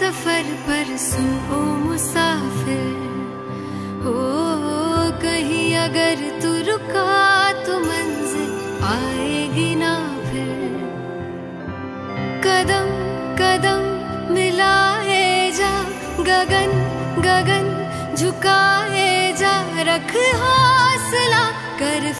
सफर पर सुन ओ मुसाफिर, हो कहीं अगर तू रुका तो मंजिल आएगी ना फिर। कदम कदम मिलाए जा, गगन गगन झुकाए जा, रख हौसला कर